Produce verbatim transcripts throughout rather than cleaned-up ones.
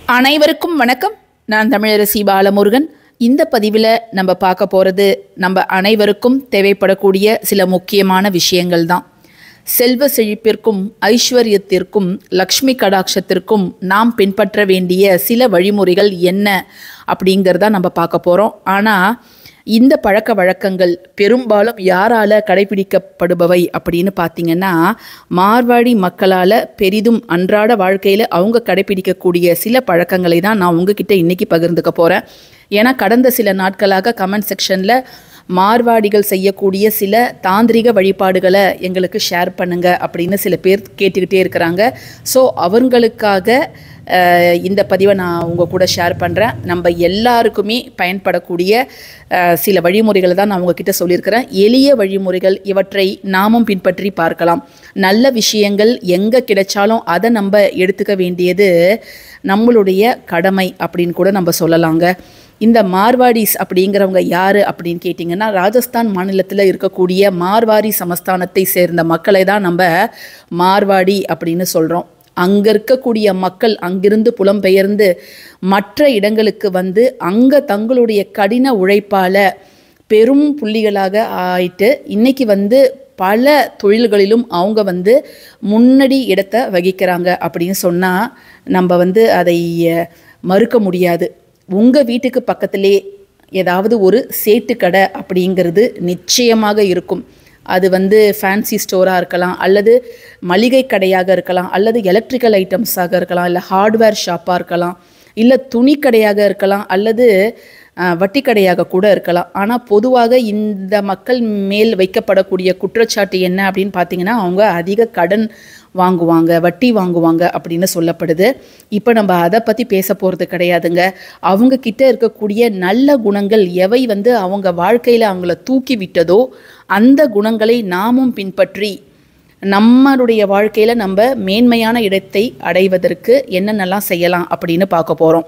அனைவருக்கும் வணக்கம். நான் தமிழரசி பாலமுருகன். இந்த பதிவில் நம்ம பார்க்க போகிறது நம்ம அனைவருக்கும் தேவைப்படக்கூடிய சில முக்கியமான விஷயங்கள் தான். செல்வ செழிப்பிற்கும் ஐஸ்வர்யத்திற்கும் லக்ஷ்மி கடாட்சத்திற்கும் நாம் பின்பற்ற வேண்டிய சில வழிமுறைகள் என்ன அப்படிங்கிறத நம்ம பார்க்க போகிறோம். ஆனால் இந்த பழக்க வழக்கங்கள் பெரும்பாலும் யாரால் கடைபிடிக்கப்படுபவை அப்படின்னு பார்த்திங்கன்னா, மார்வாடி மக்களால் பெரிதும் அன்றாட வாழ்க்கையில் அவங்க கடைபிடிக்கக்கூடிய சில பழக்கங்களை தான் நான் உங்ககிட்ட இன்றைக்கி பகிர்ந்துக்க போகிறேன். ஏன்னா கடந்த சில நாட்களாக கமெண்ட் செக்ஷனில் மார்வாடிகள் செய்யக்கூடிய சில தாந்திரிக வழிபாடுகளை எங்களுக்கு ஷேர் பண்ணுங்க அப்படின்னு சில பேர் கேட்டுக்கிட்டே இருக்கிறாங்க. ஸோ அவங்களுக்காக இந்த பதிவை நான் உங்கள் கூட ஷேர் பண்ணுறேன். நம்ம எல்லாருக்குமே பயன்படக்கூடிய சில வழிமுறைகளை தான் நான் உங்ககிட்ட சொல்லியிருக்கிறேன். எளிய வழிமுறைகள், இவற்றை நாமும் பின்பற்றி பார்க்கலாம். நல்ல விஷயங்கள் எங்கே கிடைச்சாலும் அதை நம்ம எடுத்துக்க வேண்டியது நம்மளுடைய கடமை அப்படின்னு கூட நம்ம சொல்லலாங்க. இந்த மார்வாடிஸ் அப்படிங்கிறவங்க யார் அப்படின்னு கேட்டிங்கன்னா, ராஜஸ்தான் மாநிலத்தில் இருக்கக்கூடிய மார்வாடி சமஸ்தானத்தை சேர்ந்த மக்களை தான் நம்ம மார்வாடி அப்படின்னு சொல்கிறோம். அங்கே இருக்கக்கூடிய மக்கள் அங்கிருந்து புலம்பெயர்ந்து மற்ற இடங்களுக்கு வந்து அங்கே தங்களுடைய கடின உழைப்பால் பெரும் புள்ளிகளாக ஆயிட்டு இன்றைக்கி வந்து பல தொழில்களிலும் அவங்க வந்து முன்னடி இடத்தை வகிக்கிறாங்க அப்படின்னு சொன்னால் நம்ம வந்து அதை மறுக்க முடியாது. உங்கள் வீட்டுக்கு பக்கத்திலே ஏதாவது ஒரு சேட்டு கடை அப்படிங்கிறது நிச்சயமாக இருக்கும். அது வந்து ஃபேன்சி ஸ்டோராக இருக்கலாம், அல்லது மளிகை கடையாக இருக்கலாம், அல்லது எலக்ட்ரிக்கல் ஐட்டம்ஸாக இருக்கலாம், இல்லை ஹார்ட்வேர் ஷாப்பாக இருக்கலாம், இல்லை துணி கடையாக இருக்கலாம், அல்லது வட்டி கடையாக கூட இருக்கலாம். ஆனால் பொதுவாக இந்த மக்கள் மேல் வைக்கப்படக்கூடிய குற்றச்சாட்டு என்ன அப்படின்னு பார்த்தீங்கன்னா, அவங்க அதிக கடன் வாங்குவாங்க, வட்டி வாங்குவாங்க அப்படின்னு சொல்லப்படுது. இப்போ நம்ம அதை பற்றி பேச போகிறது கிடையாதுங்க. அவங்க கிட்ட இருக்கக்கூடிய நல்ல குணங்கள் எவை வந்து அவங்க வாழ்க்கையில் அவங்கள தூக்கி விட்டதோ அந்த குணங்களை நாமும் பின்பற்றி நம்மளுடைய வாழ்க்கையில் நம்ம மேன்மையான இடத்தை அடைவதற்கு என்னென்னலாம் செய்யலாம் அப்படின்னு பார்க்க போகிறோம்.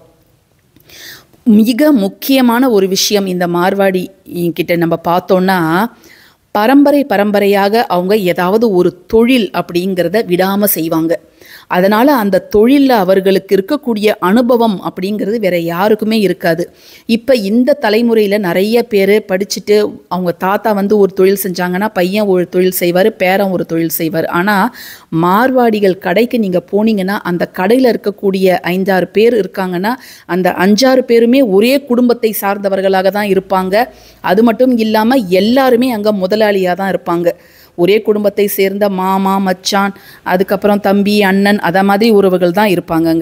மிக முக்கியமான ஒரு விஷயம் இந்த மார்வாடி கிட்ட நம்ம பார்த்தோன்னா, பரம்பரை பரம்பரையாக அவங்க ஏதாவது ஒரு தொழில் அப்படிங்கிறத விடாமல் செய்வாங்க. அதனால் அந்த தொழிலில் அவர்களுக்கு இருக்கக்கூடிய அனுபவம் அப்படிங்கிறது வேறு யாருக்குமே இருக்காது. இப்போ இந்த தலைமுறையில் நிறைய பேர் படிச்சுட்டு அவங்க தாத்தா வந்து ஒரு தொழில் செஞ்சாங்கன்னா பையன் ஒரு தொழில் செய்வார், பேரன் ஒரு தொழில் செய்வார். ஆனால் மார்வாடிகள் கடைக்கு நீங்கள் போனீங்கன்னா அந்த கடையில் இருக்கக்கூடிய ஐந்தாறு பேர் இருக்காங்கன்னா அந்த அஞ்சாறு பேருமே ஒரே குடும்பத்தை சார்ந்தவர்களாக தான் இருப்பாங்க. அது மட்டும் இல்லாமல் எல்லாருமே அங்கே முதலாளியாக தான் இருப்பாங்க. ஒரே குடும்பத்தை சேர்ந்த மாமா, மச்சான், அதுக்கப்புறம் தம்பி, அண்ணன், அதை மாதிரி உறவுகள் தான் இருப்பாங்கங்க.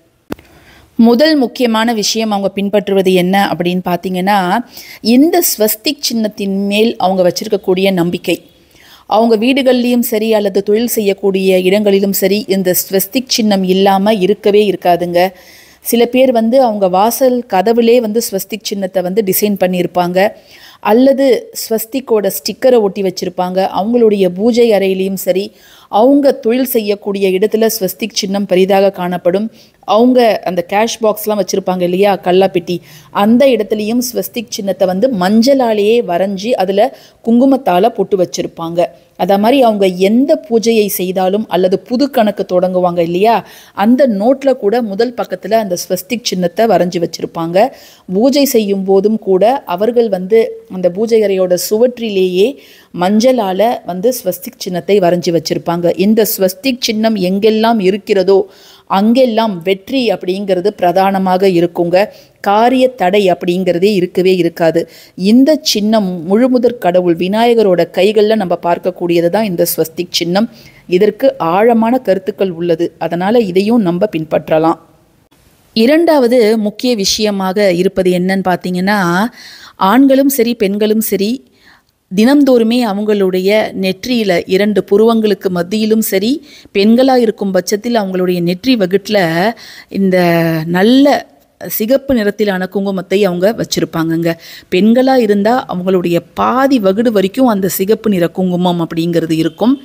முதல் முக்கியமான விஷயம் அவங்க பின்பற்றுவது என்ன அப்படின்னு பார்த்தீங்கன்னா, இந்த ஸ்வஸ்திக் சின்னத்தின் மேல் அவங்க வச்சிருக்கக்கூடிய நம்பிக்கை. அவங்க வீடுகள்லேயும் சரி அல்லது தொழில் செய்யக்கூடிய இடங்களிலும் சரி இந்த ஸ்வஸ்திக் சின்னம் இல்லாமல் இருக்கவே இருக்காதுங்க. சில பேர் வந்து அவங்க வாசல் கதவுலே வந்து ஸ்வஸ்திக் சின்னத்தை வந்து டிசைன் பண்ணியிருப்பாங்க, அல்லது ஸ்வஸ்திக்கோட ஸ்டிக்கரை ஒட்டி வச்சுருப்பாங்க. அவங்களுடைய பூஜை அறையிலையும் சரி, அவங்க தொழில் செய்யக்கூடிய இடத்துல ஸ்வஸ்திக் சின்னம் பெரிதாக காணப்படும். அவங்க அந்த கேஷ் பாக்ஸ்லாம் வச்சுருப்பாங்க இல்லையா, கல்லாப்பெட்டி, அந்த இடத்துலையும் ஸ்வஸ்திக் சின்னத்தை வந்து மஞ்சளாலேயே வரைஞ்சி அதில் குங்குமத்தால் போட்டு வச்சுருப்பாங்க. அதே மாதிரி அவங்க எந்த பூஜையை செய்தாலும் அல்லது புது கணக்கு தொடங்குவாங்க இல்லையா, அந்த நோட்டில் கூட முதல் பக்கத்தில் அந்த ஸ்வஸ்திக் சின்னத்தை வரைஞ்சி வச்சுருப்பாங்க. பூஜை செய்யும் போதும் கூட அவர்கள் வந்து அந்த பூஜை அறையோட சுவற்றிலேயே மஞ்சளால் வந்து ஸ்வஸ்திக் சின்னத்தை வரைஞ்சி வச்சுருப்பாங்க. இந்த ஸ்வஸ்திக் சின்னம் எங்கெல்லாம் இருக்கிறதோ அங்கெல்லாம் வெற்றி அப்படிங்கிறது பிரதானமாக இருக்குங்க. காரிய தடை அப்படிங்கிறதே இருக்கவே இருக்காது. இந்த சின்னம் முழுமுதற் கடவுள் விநாயகரோட கைகளில் நம்ம பார்க்கக்கூடியது தான் இந்த ஸ்வஸ்திக் சின்னம். இதற்கு ஆழமான கருத்துக்கள் உள்ளது. அதனால் இதையும் நம்ம பின்பற்றலாம். இரண்டாவது முக்கிய விஷயமாக இருப்பது என்னன்னு பார்த்தீங்கன்னா, ஆண்களும் சரி பெண்களும் சரி தினந்தோறுமே அவங்களுடைய நெற்றியில் இரண்டு புருவங்களுக்கு மத்தியிலும் சரி, பெண்களாக இருக்கும் பட்சத்தில் அவங்களுடைய நெற்றி வகுட்டில் இந்த நல்ல சிகப்பு நிறத்திலான குங்குமத்தை அவங்க வச்சுருப்பாங்கங்க. பெண்களாக இருந்தால் அவங்களுடைய பாதி வகுடு வரைக்கும் அந்த சிகப்பு நிற குங்குமம் அப்படிங்கிறது இருக்கும்.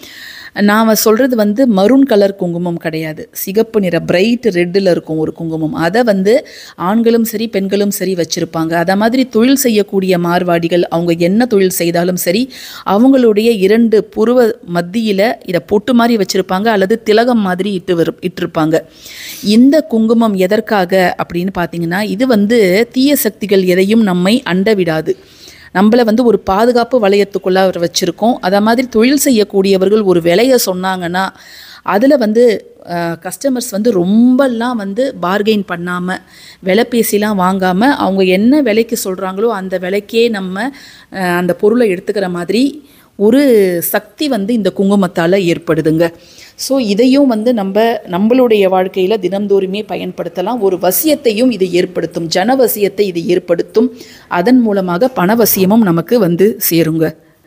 நான் சொல்கிறது வந்து மரூன் கலர் குங்குமம் கிடையாது, சிகப்பு நிற பிரைட் ரெட்டில் இருக்கும் ஒரு குங்குமம். அதை வந்து ஆண்களும் சரி பெண்களும் சரி வச்சுருப்பாங்க. அதை மாதிரி தொழில் செய்யக்கூடிய மார்வாடிகள் அவங்க என்ன தொழில் செய்தாலும் சரி அவங்களுடைய இரண்டு புருவ மத்தியில் இதை பொட்டு மாதிரி வச்சுருப்பாங்க அல்லது திலகம் மாதிரி இட்டு வரும் இட்டிருப்பாங்க. இந்த குங்குமம் எதற்காக அப்படின்னு பார்த்தீங்கன்னா, இது வந்து தீய சக்திகள் எதையும் நம்மை அண்ட விடாது, நம்மளை வந்து ஒரு பாதுகாப்பு வளையத்துக்குள்ளே அவர் வச்சுருக்கோம். அதை மாதிரி தொழில் செய்யக்கூடியவர்கள் ஒரு விலையை சொன்னாங்கன்னா அதில் வந்து கஸ்டமர்ஸ் வந்து ரொம்பலாம் வந்து பார்கெயின் பண்ணாமல் விலை பேசிலாம் வாங்காமல் அவங்க என்ன விலைக்கு சொல்கிறாங்களோ அந்த விலைக்கே நம்ம அந்த பொருளை எடுத்துக்கிற மாதிரி ஒரு சக்தி வந்து இந்த குங்குமத்தால் ஏற்படுதுங்க. ஸோ இதையும் வந்து நம்ம நம்மளுடைய வாழ்க்கையில் தினந்தோறுமே பயன்படுத்தலாம். ஒரு வசியத்தையும் இது ஏற்படுத்தும், ஜனவசியத்தை இது ஏற்படுத்தும். அதன் மூலமாக பணவசியமும் நமக்கு வந்து சேருங்க.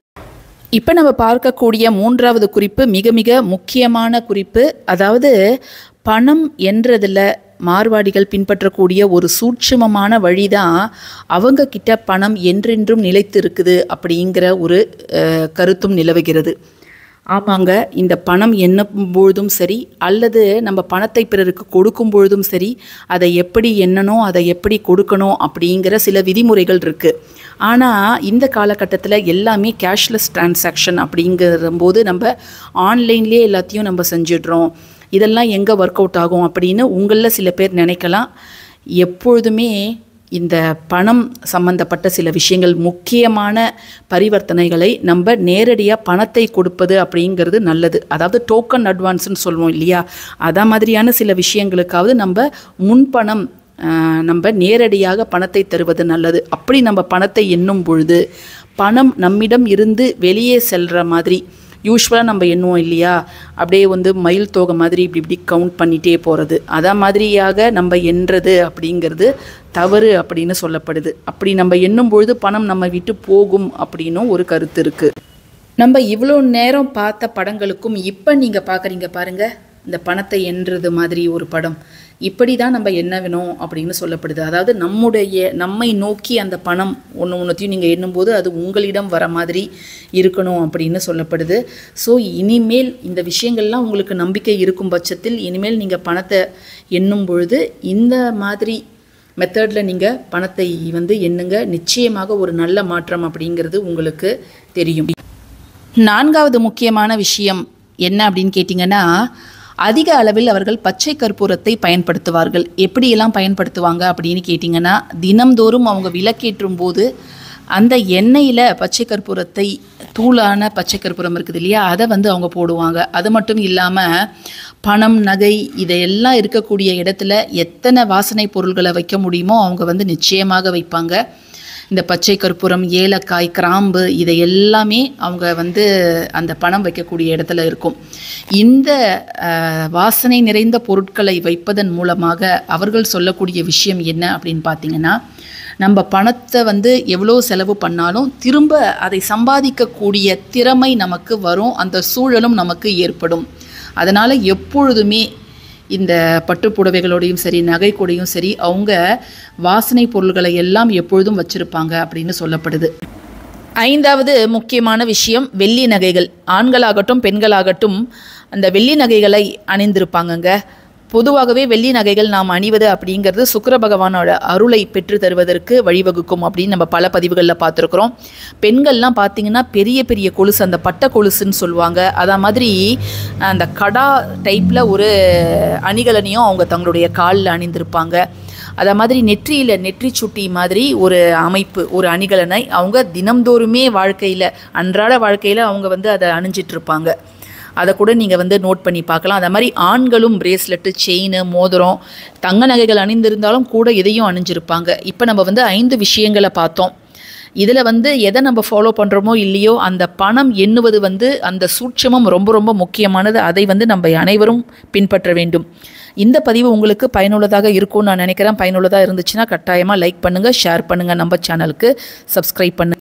இப்போ நம்ம பார்க்கக்கூடிய மூன்றாவது குறிப்பு மிக மிக முக்கியமான குறிப்பு. அதாவது பணம் என்றதில் மார்வாடிகள் பின்பற்றக்கூடிய ஒரு சூட்சுமமான வழி தான் அவங்க கிட்ட பணம் என்றென்றும் நிலைத்து இருக்குது அப்படிங்கிற ஒரு கருத்தும் நிலவுகிறது. ஆமாங்க, இந்த பணம் எண்ணும் பொழுதும் சரி அல்லது நம்ம பணத்தை பிறருக்கு கொடுக்கும் பொழுதும் சரி அதை எப்படி எண்ணணும் அதை எப்படி கொடுக்கணும் அப்படிங்கிற சில விதிமுறைகள் இருக்குது. ஆனால் இந்த காலகட்டத்தில் எல்லாமே கேஷ்லெஸ் டிரான்சாக்ஷன் அப்படிங்கிற போது நம்ம ஆன்லைன்லேயே எல்லாத்தையும் நம்ம செஞ்சிடுறோம். இதெல்லாம் எங்கே ஒர்க் அவுட் ஆகும் அப்படின்னு உங்களில் சில பேர் நினைக்கலாம். எப்பொழுதுமே இந்த பணம் சம்பந்தப்பட்ட சில விஷயங்கள் முக்கியமான பரிவர்த்தனைகளை நம்ம நேரடியாக பணத்தை கொடுப்பது அப்படிங்கிறது நல்லது. அதாவது டோக்கன் அட்வான்ஸ்ன்னு சொல்லுவோம் இல்லையா, அதை மாதிரியான சில விஷயங்களுக்காவது நம்ம முன்பணம் நம்ம நேரடியாக பணத்தை தருவது நல்லது. அப்படி நம்ம பணத்தை எண்ணும் பொழுது பணம் நம்மிடம் இருந்து வெளியே செல்கிற மாதிரி யூஸ்வலாக நம்ம எண்ணுவோம் இல்லையா, அப்படியே வந்து மயில் தோகை மாதிரி இப்படி இப்படி கவுண்ட் பண்ணிகிட்டே போகிறது, அதை மாதிரியாக நம்ம எண்ணுறது அப்படிங்கிறது தவறு அப்படின்னு சொல்லப்படுது. அப்படி நம்ம எண்ணும் பொழுது பணம் நம்ம விட்டு போகும் அப்படின்னும் ஒரு கருத்து இருக்குது. நம்ம இவ்வளோ நேரம் பார்த்த படங்களுக்கும் இப்போ நீங்கள் பார்க்குறீங்க பாருங்கள், இந்த பணத்தை எண்ணுறது மாதிரி ஒரு படம், இப்படி தான் நம்ம என்ன வேணும் அப்படின்னு சொல்லப்படுது. அதாவது நம்முடைய நம்மை நோக்கி அந்த பணம் ஒன்று ஒன்றுத்தையும் நீங்கள் எண்ணும்போது அது உங்களிடம் வர மாதிரி இருக்கணும் அப்படின்னு சொல்லப்படுது. ஸோ இனிமேல் இந்த விஷயங்கள்லாம் உங்களுக்கு நம்பிக்கை இருக்கும் பட்சத்தில் இனிமேல் நீங்கள் பணத்தை எண்ணும் பொழுது இந்த மாதிரி மெத்தடில் நீங்கள் பணத்தை வந்து எண்ணுங்க. நிச்சயமாக ஒரு நல்ல மாற்றம் அப்படிங்கிறது உங்களுக்கு தெரியும். நான்காவது முக்கியமான விஷயம் என்ன அப்படின்னு கேட்டிங்கன்னா, அதிக அளவில் அவர்கள் பச்சை கற்பூரத்தை பயன்படுத்துவார்கள். எப்படியெல்லாம் பயன்படுத்துவாங்க அப்படின்னு கேட்டிங்கன்னா, தினம்தோறும் அவங்க விளக்கேற்றும் போது அந்த எண்ணெயில் பச்சை கற்பூரத்தை, தூளான பச்சை கற்பூரம் இருக்குது இல்லையா, அதை வந்து அவங்க போடுவாங்க. அது மட்டும் இல்லாமல் பணம், நகை இதையெல்லாம் இருக்கக்கூடிய இடத்துல எத்தனை வாசனை பொருள்களை வைக்க முடியுமோ அவங்க வந்து நிச்சயமாக வைப்பாங்க. இந்த பச்சை கற்பூரம், ஏலக்காய், கிராம்பு இதை எல்லாமே அவங்க வந்து அந்த பணம் வைக்கக்கூடிய இடத்துல இருக்கும். இந்த வாசனை நிறைந்த பொருட்களை வைப்பதன் மூலமாக அவர்கள் சொல்லக்கூடிய விஷயம் என்ன அப்படின்னு பார்த்தீங்கன்னா, நம்ம பணத்தை வந்து எவ்வளோ செலவு பண்ணாலும் திரும்ப அதை சம்பாதிக்கக்கூடிய திறமை நமக்கு வரும், அந்த சூழலும் நமக்கு ஏற்படும். அதனால் எப்பொழுதுமே இந்த பட்டுப்புடவைகளோடையும் சரி நகை கூடையும் சரி அவங்க வாசனை பொருள்களை எல்லாம் எப்பொழுதும் வச்சுருப்பாங்க அப்படின்னு சொல்லப்படுது. ஐந்தாவது முக்கியமான விஷயம் வெள்ளி நகைகள். ஆண்களாகட்டும் பெண்களாகட்டும் அந்த வெள்ளி நகைகளை அணிந்திருப்பாங்கங்க. பொதுவாகவே வெள்ளி நகைகள் நாம் அணிவது அப்படிங்கிறது சுக்கிர பகவானோட அருளை பெற்று தருவதற்கு வழிவகுக்கும் அப்படின்னு நம்ம பல பதிவுகளில் பார்த்துருக்குறோம். பெண்கள்லாம் பார்த்திங்கன்னா பெரிய பெரிய கொலுசு, அந்த பட்டை கொலுசுன்னு சொல்லுவாங்க, அதை மாதிரி அந்த கடா டைப்பில் ஒரு அணிகலனையும் அவங்க தங்களுடைய காலில் அணிந்திருப்பாங்க. அதை மாதிரி நெற்றியில் நெற்றி சுட்டி மாதிரி ஒரு அமைப்பு, ஒரு அணிகலனை அவங்க தினம்தோறுமே வாழ்க்கையில் அன்றாட வாழ்க்கையில் அவங்க வந்து அதை அணிஞ்சிட்ருப்பாங்க. அதை கூட நீங்கள் வந்து நோட் பண்ணி பார்க்கலாம். அதை மாதிரி ஆண்களும் பிரேஸ்லெட்டு, செயின், மோதிரம், தங்க நகைகள் அணிந்திருந்தாலும் கூட இதையும் அணிஞ்சிருப்பாங்க. இப்போ நம்ம வந்து ஐந்து விஷயங்களை பார்த்தோம். இதில் வந்து எதை நம்ம ஃபாலோ பண்ணுறோமோ இல்லையோ அந்த பணம் எண்ணுவது வந்து அந்த சூட்சமம் ரொம்ப ரொம்ப முக்கியமானது. அதை வந்து நம்ம அனைவரும் பின்பற்ற வேண்டும். இந்த பதிவு உங்களுக்கு பயனுள்ளதாக இருக்கும்னு நான் நினைக்கிறேன். பயனுள்ளதாக இருந்துச்சுன்னா கட்டாயமாக லைக் பண்ணுங்கள், ஷேர் பண்ணுங்கள், நம்ம சேனலுக்கு சப்ஸ்கிரைப் பண்ணுங்கள்.